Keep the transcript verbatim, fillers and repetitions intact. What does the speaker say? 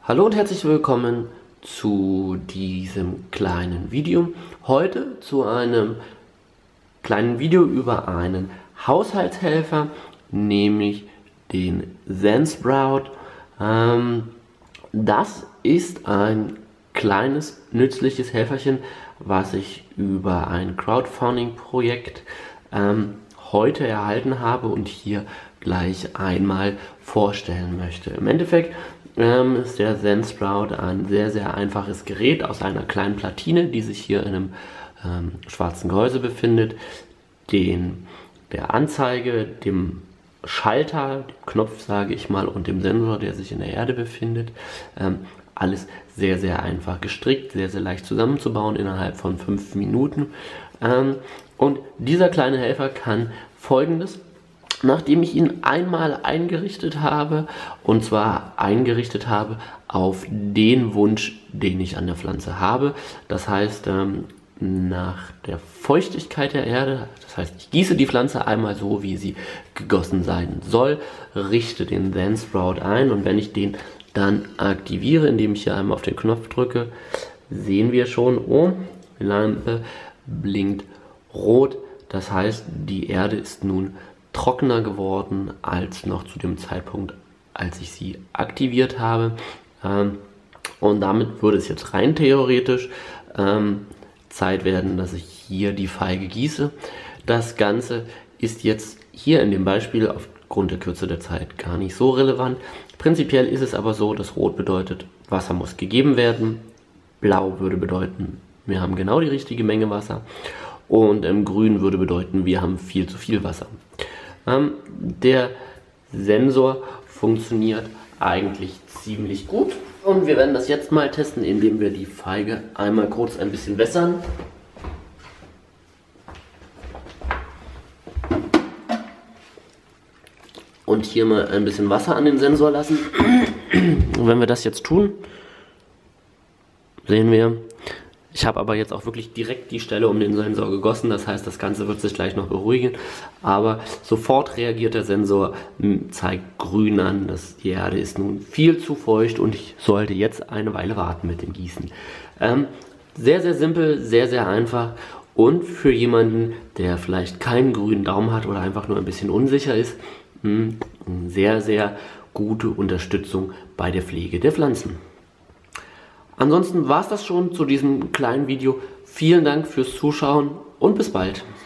Hallo und herzlich willkommen zu diesem kleinen Video. Heute zu einem kleinen Video über einen Haushaltshelfer, nämlich den Zen-Sprout. Ähm, das ist ein kleines, nützliches Helferchen, was ich über ein Crowdfunding-Projekt ähm, heute erhalten habe und hier gleich einmal vorstellen möchte. Im Endeffekt ähm, ist der Zen-Sprout ein sehr, sehr einfaches Gerät aus einer kleinen Platine, die sich hier in einem ähm, schwarzen Gehäuse befindet, den, der Anzeige, dem Schalter, dem Knopf sage ich mal, und dem Sensor, der sich in der Erde befindet. Ähm, alles sehr, sehr einfach gestrickt, sehr, sehr leicht zusammenzubauen innerhalb von fünf Minuten. Ähm, und dieser kleine Helfer kann Folgendes: Nachdem ich ihn einmal eingerichtet habe, und zwar eingerichtet habe auf den Wunsch, den ich an der Pflanze habe, das heißt ähm, nach der Feuchtigkeit der Erde, das heißt ich gieße die Pflanze einmal so, wie sie gegossen sein soll, richte den Zen-Sprout ein, und wenn ich den dann aktiviere, indem ich hier einmal auf den Knopf drücke, sehen wir schon, oh, die Lampe blinkt rot, das heißt die Erde ist nun trockener geworden als noch zu dem Zeitpunkt, als ich sie aktiviert habe. Ähm, und damit würde es jetzt rein theoretisch ähm, Zeit werden, dass ich hier die Feige gieße. Das Ganze ist jetzt hier in dem Beispiel aufgrund der Kürze der Zeit gar nicht so relevant. Prinzipiell ist es aber so, dass Rot bedeutet, Wasser muss gegeben werden. Blau würde bedeuten, wir haben genau die richtige Menge Wasser. Und ähm, Grün würde bedeuten, wir haben viel zu viel Wasser. Ähm, der Sensor funktioniert eigentlich ziemlich gut. Und wir werden das jetzt mal testen, indem wir die Feige einmal kurz ein bisschen wässern. Und hier mal ein bisschen Wasser an den Sensor lassen. Und wenn wir das jetzt tun, sehen wir, ich habe aber jetzt auch wirklich direkt die Stelle um den Sensor gegossen, das heißt, das Ganze wird sich gleich noch beruhigen, aber sofort reagiert der Sensor, zeigt grün an, dass die Erde ist nun viel zu feucht und ich sollte jetzt eine Weile warten mit dem Gießen. Ähm, sehr, sehr simpel, sehr, sehr einfach, und für jemanden, der vielleicht keinen grünen Daumen hat oder einfach nur ein bisschen unsicher ist, mh, sehr, sehr gute Unterstützung bei der Pflege der Pflanzen. Ansonsten war es das schon zu diesem kleinen Video. Vielen Dank fürs Zuschauen und bis bald.